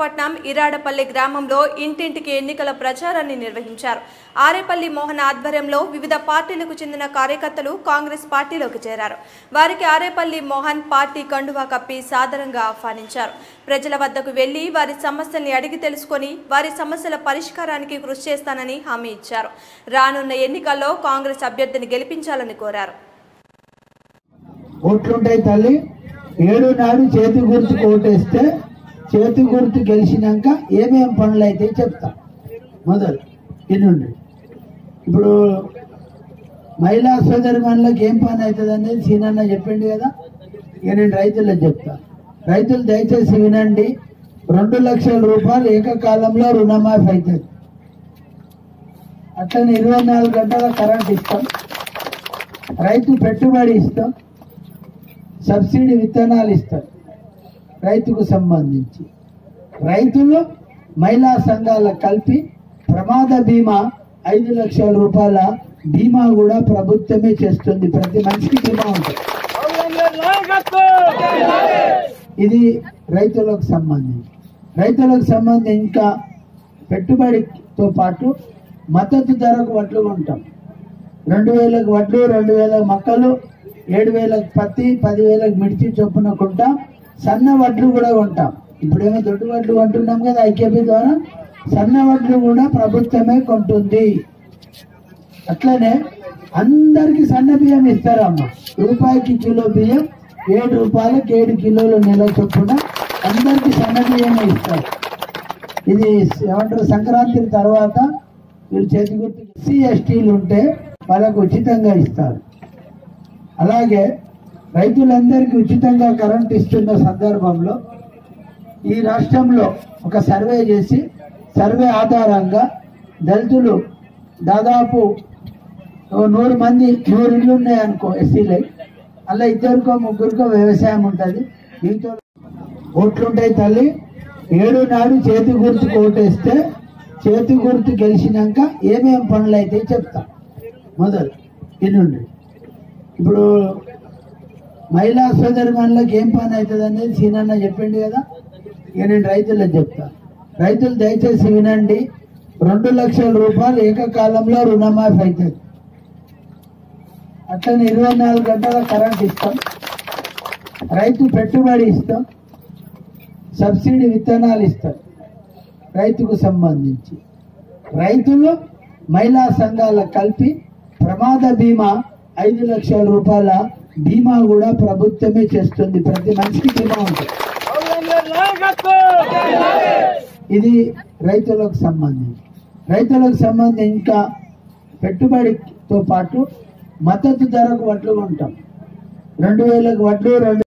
పట్నం ఇరాడపల్లి గ్రామంలో ఇంటింటికి ఎన్నికల ప్రచారాన్ని నిర్వహించారు. ఆరేపల్లి మోహన్ ఆధ్వర్యంలో వివిధ పార్టీలకు చెందిన కార్యకర్తలు కాంగ్రెస్ పార్టీలోకి చేరారు. వారికి ఆరేపల్లి మోహన్ పార్టీ కండువా కప్పి సాదరంగా ఆహ్వానించారు. ప్రజల వద్దకు వెళ్లి వారి సమస్యల్ని అడిగి తెలుసుకొని వారి సమస్యల పరిష్కారానికి కృషి చేస్తానని హామీ ఇచ్చారు. రానున్న ఎన్నికల్లో కాంగ్రెస్ అభ్యర్థిని గెలిపించాలని కోరారు. ఓట్లుంటాయి తల్లి, 7 నాడు చేతి గుర్తు ఓటేస్తే చేతి గుర్తు గెలిచినాక ఏమేం పనులు అయితే చెప్తా. మొదలు ఇన్నుండి ఇప్పుడు మహిళా సోదరి మనలకు ఏం పని అవుతుంది అనేది సీనన్న చెప్పిండు కదా. ఇక నేను రైతులకు చెప్తా. రైతులు దయచేసి వినండి. 2 లక్షల రూపాయలు ఏకకాలంలో రుణమాఫీ అవుతుంది. అట్లనే 24 గంటల కరెంట్ ఇస్తాం, రైతు పెట్టుబడి ఇస్తాం, సబ్సిడీ విత్తనాలు ఇస్తారు. రైతుకు సంబంధించి రైతులు మహిళా సంఘాలకు కలిపి ప్రమాద బీమా 5 లక్షల రూపాయల బీమా కూడా ప్రభుత్వమే చేస్తుంది. ప్రతి మనిషికి బీమా ఉంటుంది. ఇది రైతులకు సంబంధించి. రైతులకు సంబంధించి ఇంకా పెట్టుబడితో పాటు మద్దతు ధరకు వడ్లు కొంటాం. 2000లకు వడ్లు, 2000 మొక్కలు, 7000లకు పత్తి, 10,000లకు మిర్చి చొప్పున కొంటాం. సన్న వడ్లు కూడా కొంటాం. ఇప్పుడేమో దొడ్డు వడ్లు కొంటున్నాం కదా ఐకేపీ ద్వారా. సన్న వడ్లు కూడా ప్రభుత్వమే కొంటుంది. అట్లనే అందరికి సన్న బియ్యం ఇస్తారమ్మా. రూపాయికి కిలో బియ్యం, 7 రూపాయలకు 7 కిలోలు నెల చొప్పున అందరికి సన్న బియ్యమే ఇస్తారు. ఇది ఏమంటారు, సంక్రాంతి తర్వాత వీళ్ళు చేతి గుర్తు ఎస్సీ ఎస్టీలు ఉంటే వాళ్ళకు ఉచితంగా ఇస్తారు. అలాగే రైతులందరికీ ఉచితంగా కరెంట్ ఇస్తున్న సందర్భంలో ఈ రాష్ట్రంలో ఒక సర్వే చేసి, సర్వే ఆధారంగా దళితులు దాదాపు 100 మంది, 100 ఇళ్ళు ఉన్నాయనుకో ఎస్సీలై, అలా 2కో 3కో వ్యవసాయం ఉంటుంది. దీంతో ఓట్లుంటాయి తల్లి. 7 నాడు చేతి గుర్తుకు ఓటేస్తే చేతి గుర్తు గెలిచినాక ఏమేం పనులు అయితే చెప్తా. మొదలు ఇన్నుండి ఇప్పుడు మహిళా సోదరి మనలకు ఏం పని అవుతుంది అనేది సీనన్న చెప్పిండు కదా. ఇక నేను రైతులకు చెప్తా. రైతులు దయచేసి వినండి. 2 లక్షల రూపాయలు ఏకకాలంలో రుణమాఫీ అవుతుంది. అట్లనే 24 గంటల కరెంట్ ఇస్తాం, రైతు పెట్టుబడి ఇస్తాం, సబ్సిడీ విత్తనాలు ఇస్తారు. రైతుకు సంబంధించి రైతులు మహిళా సంఘాలకు కలిపి ప్రమాద బీమా 5 లక్షల రూపాయల బీమా కూడా ప్రభుత్వమే చేస్తుంది. ప్రతి మనిషికి బీమా ఉంటుంది. ఇది రైతులకు సంబంధించి. రైతులకు సంబంధించి ఇంకా పెట్టుబడితో పాటు మద్దతు ధరకు వడ్లు కొంటాం. 2000లకు వడ్లు,